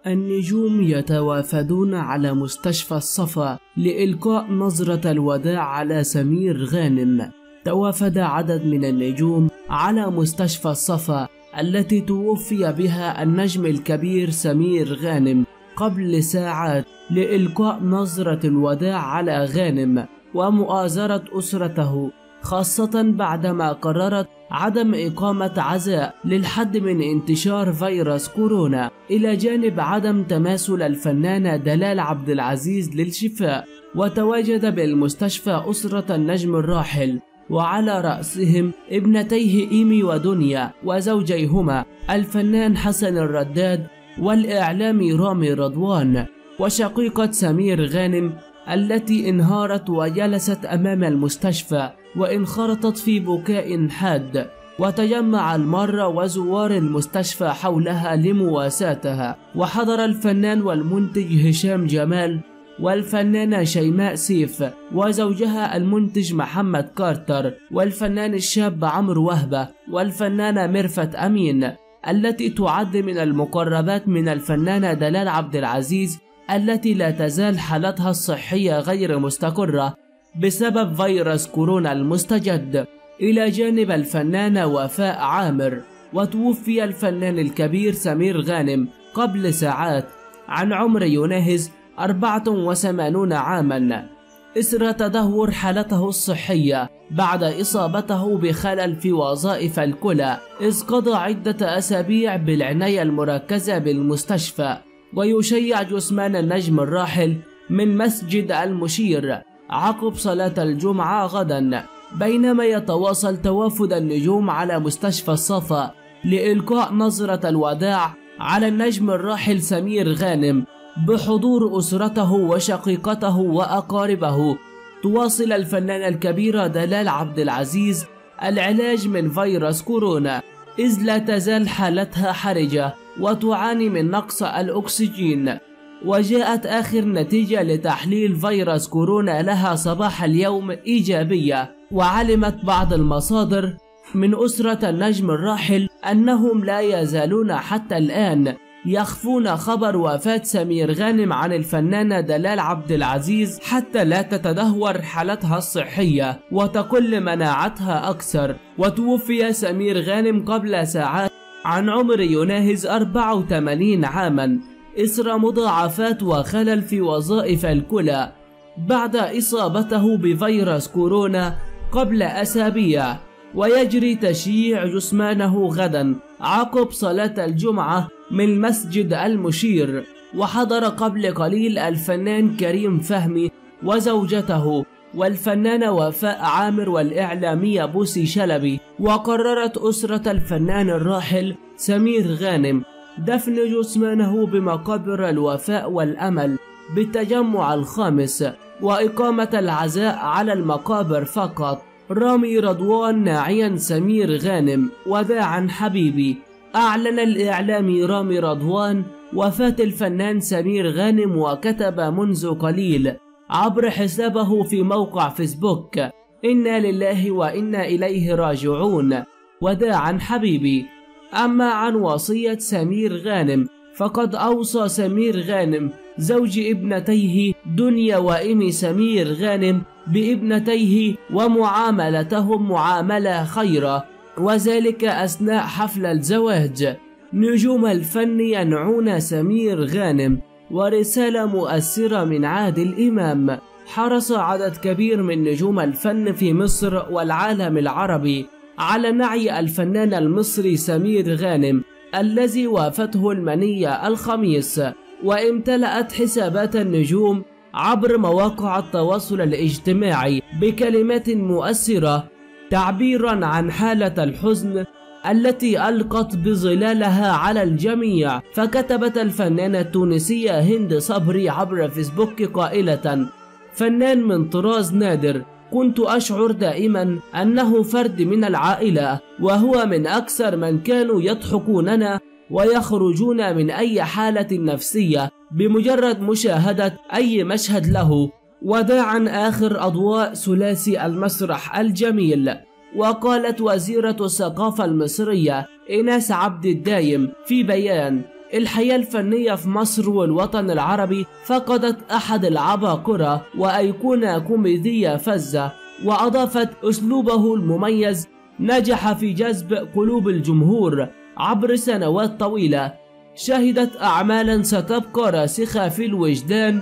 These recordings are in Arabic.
النجوم يتوافدون على مستشفى الصفا لإلقاء نظرة الوداع على سمير غانم. توافد عدد من النجوم على مستشفى الصفا التي توفي بها النجم الكبير سمير غانم قبل ساعات لإلقاء نظرة الوداع على غانم ومؤازرة أسرته، خاصة بعدما قررت عدم إقامة عزاء للحد من انتشار فيروس كورونا، إلى جانب عدم تماثل الفنانة دلال عبد العزيز للشفاء. وتواجد بالمستشفى أسرة النجم الراحل، وعلى رأسهم ابنتيه إيمي ودنيا وزوجيهما الفنان حسن الرداد والإعلامي رامي رضوان، وشقيقة سمير غانم التي انهارت وجلست أمام المستشفى وانخرطت في بكاء حاد. وتجمع المرة وزوار المستشفى حولها لمواساتها، وحضر الفنان والمنتج هشام جمال والفنانة شيماء سيف وزوجها المنتج محمد كارتر والفنان الشاب عمرو وهبة والفنانة ميرفت أمين، التي تعد من المقربات من الفنانة دلال عبد العزيز التي لا تزال حالتها الصحية غير مستقرة بسبب فيروس كورونا المستجد، إلى جانب الفنانة وفاء عامر. وتوفي الفنان الكبير سمير غانم قبل ساعات عن عمر يناهز 84 عاما إثر تدهور حالته الصحية بعد إصابته بخلل في وظائف الكلى، إذ قضى عدة أسابيع بالعناية المركزة بالمستشفى. ويشيع جثمان النجم الراحل من مسجد المشير عقب صلاة الجمعة غدا، بينما يتواصل توافد النجوم على مستشفى الصفا لإلقاء نظرة الوداع على النجم الراحل سمير غانم بحضور أسرته وشقيقته وأقاربه. تواصل الفنانة الكبيرة دلال عبد العزيز العلاج من فيروس كورونا، إذ لا تزال حالتها حرجة وتعاني من نقص الأكسجين. وجاءت آخر نتيجة لتحليل فيروس كورونا لها صباح اليوم إيجابية. وعلمت بعض المصادر من أسرة النجم الراحل أنهم لا يزالون حتى الآن يخفون خبر وفاة سمير غانم عن الفنانة دلال عبد العزيز حتى لا تتدهور حالتها الصحية وتقل مناعتها أكثر. وتوفي سمير غانم قبل ساعات عن عمر يناهز 84 عاما إثر مضاعفات وخلل في وظائف الكلى بعد إصابته بفيروس كورونا قبل أسابيع. ويجري تشييع جثمانه غدا عقب صلاة الجمعة من مسجد المشير. وحضر قبل قليل الفنان كريم فهمي وزوجته والفنانة وفاء عامر والإعلامية بوسي شلبي. وقررت أسرة الفنان الراحل سمير غانم دفن جثمانه بمقابر الوفاء والأمل بالتجمع الخامس، وإقامة العزاء على المقابر فقط. رامي رضوان ناعيا سمير غانم وداعا حبيبي. أعلن الإعلامي رامي رضوان وفاة الفنان سمير غانم، وكتب منذ قليل عبر حسابه في موقع فيسبوك: إنا لله وإنا إليه راجعون، وداعا حبيبي. أما عن وصية سمير غانم فقد أوصى سمير غانم زوج ابنتيه دنيا وإيمي سمير غانم بابنتيه ومعاملتهم معاملة خيرة، وذلك أثناء حفل الزواج. نجوم الفن ينعون سمير غانم. ورسالة مؤثرة من عادل إمام. حرص عدد كبير من نجوم الفن في مصر والعالم العربي على نعي الفنان المصري سمير غانم الذي وافته المنية الخميس، وامتلأت حسابات النجوم عبر مواقع التواصل الاجتماعي بكلمات مؤثرة تعبيرا عن حالة الحزن التي ألقت بظلالها على الجميع. فكتبت الفنانة التونسية هند صبري عبر فيسبوك قائلة: فنان من طراز نادر، كنت أشعر دائما أنه فرد من العائلة، وهو من أكثر من كانوا يضحكوننا ويخرجون من أي حالة نفسية بمجرد مشاهدة أي مشهد له. وداعا آخر أضواء ثلاثي المسرح الجميل. وقالت وزيرة الثقافة المصرية إيناس عبد الدايم في بيان الحياة الفنية في مصر والوطن العربي فقدت أحد العباقرة وأيقونة كوميدية فذة، وأضافت أسلوبه المميز نجح في جذب قلوب الجمهور عبر سنوات طويلة، شهدت أعمالا ستبقى راسخة في الوجدان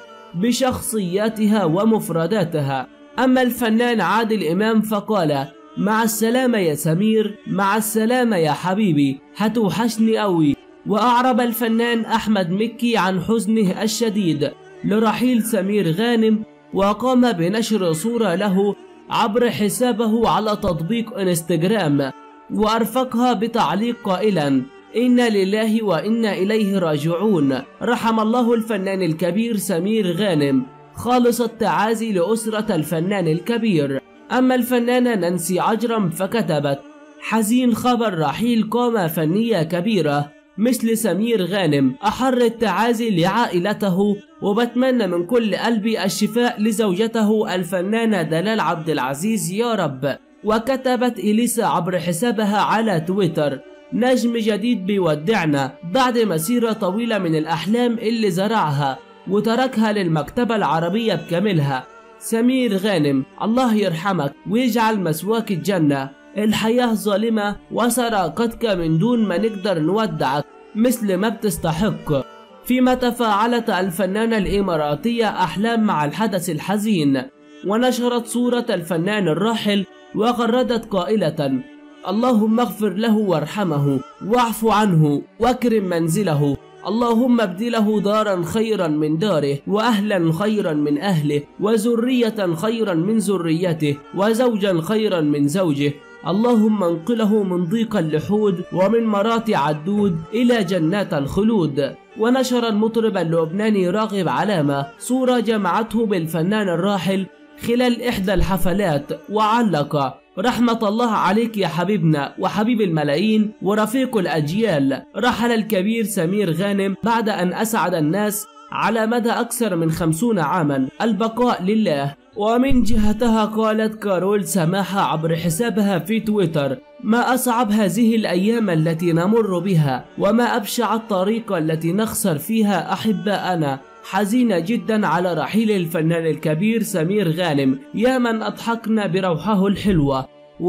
بشخصياتها ومفرداتها. أما الفنان عادل إمام فقال: مع السلامة يا سمير، مع السلامة يا حبيبي، هتوحشني أوي. وأعرب الفنان أحمد مكي عن حزنه الشديد لرحيل سمير غانم، وقام بنشر صورة له عبر حسابه على تطبيق انستجرام، وأرفقها بتعليق قائلا: إنا لله وإنا إليه راجعون، رحم الله الفنان الكبير سمير غانم، خالص التعازي لأسرة الفنان الكبير. أما الفنانة نانسي عجرم فكتبت: حزين خبر رحيل قامة فنية كبيرة مثل سمير غانم، أحر التعازي لعائلته، وبتمنى من كل قلبي الشفاء لزوجته الفنانة دلال عبد العزيز يا رب. وكتبت إليسا عبر حسابها على تويتر: نجم جديد بيودعنا بعد مسيرة طويلة من الأحلام اللي زرعها وتركها للمكتبة العربية بكاملها. سمير غانم، الله يرحمك ويجعل مسواك الجنة، الحياة ظالمة وسرقتك من دون ما نقدر نودعك مثل ما بتستحق. فيما تفاعلت الفنانة الإماراتية أحلام مع الحدث الحزين، ونشرت صورة الفنان الراحل وغردت قائلة: اللهم اغفر له وارحمه واعف عنه واكرم منزله، اللهم ابدله دارا خيرا من داره، وأهلا خيرا من أهله، وذرية خيرا من ذريته، وزوجا خيرا من زوجه، اللهم انقله من ضيق اللحود ومن مراتع الدود إلى جنات الخلود. ونشر المطرب اللبناني راغب علامة صورة جمعته بالفنان الراحل خلال إحدى الحفلات، وعلق: رحمة الله عليك يا حبيبنا وحبيب الملايين ورفيق الأجيال، رحل الكبير سمير غانم بعد أن أسعد الناس على مدى أكثر من 50 عاما، البقاء لله. ومن جهتها قالت كارول سماحة عبر حسابها في تويتر: ما أصعب هذه الأيام التي نمر بها، وما أبشع الطريقة التي نخسر فيها أحباءنا، حزينة جدا على رحيل الفنان الكبير سمير غانم، يا من أضحكنا بروحه الحلوة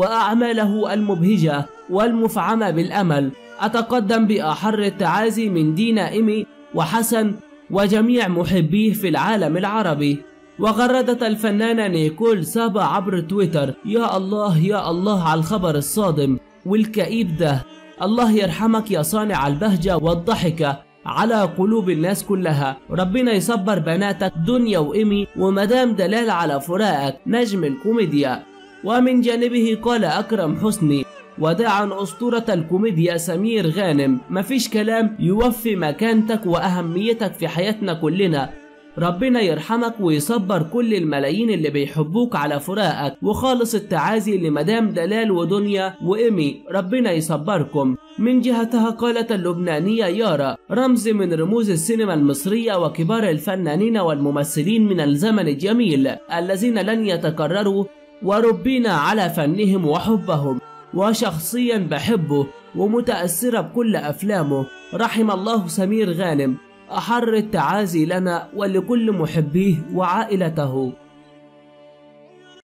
وأعماله المبهجة والمفعمة بالأمل. أتقدم بأحر التعازي من دينا إيمي وحسن وجميع محبيه في العالم العربي. وغردت الفنانة نيكول سابا عبر تويتر: يا الله يا الله على الخبر الصادم والكئيب ده، الله يرحمك يا صانع البهجة والضحكة على قلوب الناس كلها، ربنا يصبر بناتك دنيا وإيمي ومدام دلال على فراقك نجم الكوميديا. ومن جانبه قال أكرم حسني وداعا أسطورة الكوميديا سمير غانم: مفيش كلام يوفي مكانتك وأهميتك في حياتنا كلنا، ربنا يرحمك ويصبر كل الملايين اللي بيحبوك على فراقك، وخالص التعازي لمدام دلال ودنيا وإيمي، ربنا يصبركم. من جهتها قالت اللبنانية يارا، رمز من رموز السينما المصرية وكبار الفنانين والممثلين من الزمن الجميل الذين لن يتكرروا، وربينا على فنهم وحبهم، وشخصيا بحبه ومتأثرة بكل أفلامه، رحم الله سمير غانم، أحر التعازي لنا ولكل محبيه وعائلته.